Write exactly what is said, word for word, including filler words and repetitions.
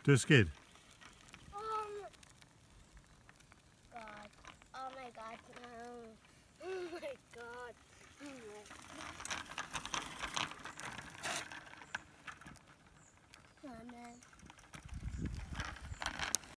Do a skid. Um. God. Oh my God. No.